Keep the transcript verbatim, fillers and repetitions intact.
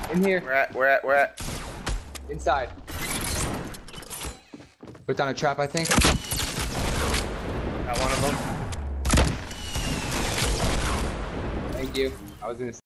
In here. Where at? Where at? Where at? Inside. Put down a trap, I think. Got one of them. Thank you. I was gonna